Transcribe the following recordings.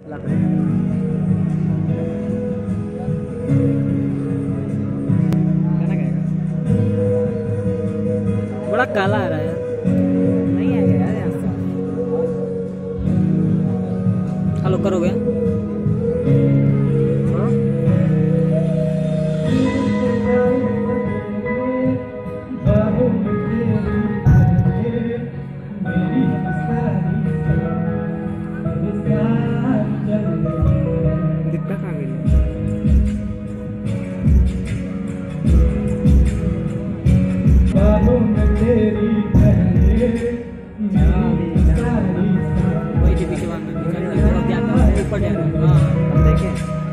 बड़ा काला आ रहा है यार, नहीं आ गया यार। हेलो करोगे? दिक्कत आ गई ऊपर जा रहा है। हाँ हम देखें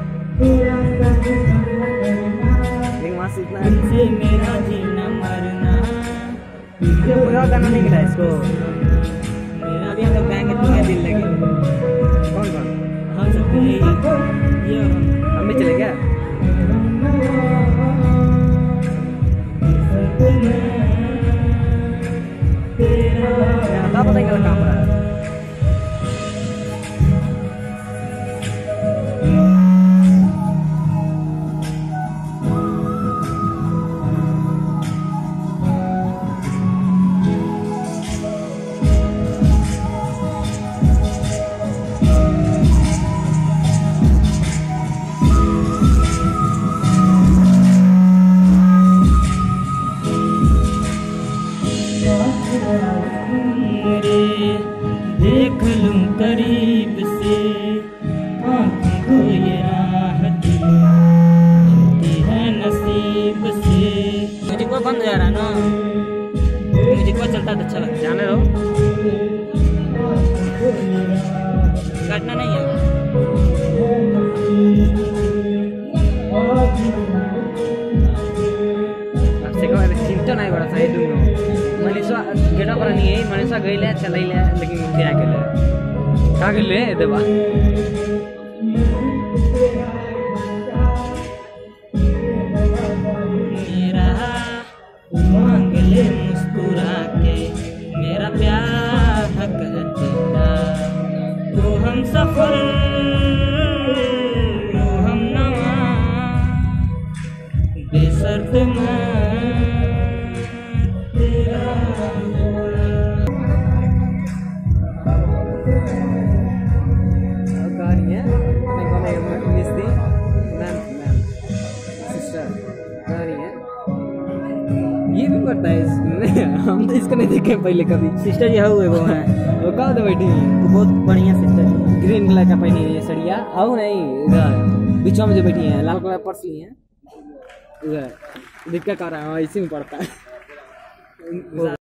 वहाँ से इतना मेरा जीना मरना पूरा गाना नहीं मिला इसको। मेरा भी हम लोग गाएंगे तुम्हें दिल लगे। कौन कौन? हम सब ये हम भी चले क्या? पता नहीं क्या काम रहा है। देख लूं करीब से आँखों को ये राहत मिलती है नसीब से। म्यूजिक वो बंद हो जा रहा है ना, म्यूजिक वो चलता तो अच्छा लगता है। जाने दो, काटना नहीं है। आपसे कहा चिंता नहीं बड़ा सही दूँ मनीषा गेटा पर नहीं है। मनीषा गई ले चल ले लेकिन क्या के ले का के ले देवा मेरा मांग ले मुस्कुरा के मेरा प्यार हक देता। तो हम सफर तो हम नवा बेसर्त में ये भी पता है इसमें। हम तो इसको नहीं देखे पहले कभी। सिस्टर जी हुए वो है वो कहाँ तो बैठी है? वो बहुत बढ़िया सिस्टर जी, ग्रीन कलर का पहनी है सड़िया। आओ नहीं इधर बीच में जो बैठी है लाल कलर पर्स ली है इधर। दिक्कत आ रहा है इसी में पड़ता है।